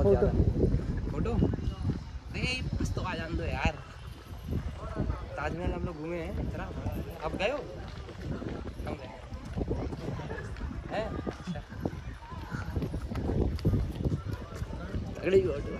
Photo photo नहीं बस तो आ जान दो यार। ताजमहल हम लोग घूमे हैं इतना। अब गए हो? हम गए हैं। अच्छा। तगड़ी फोटो।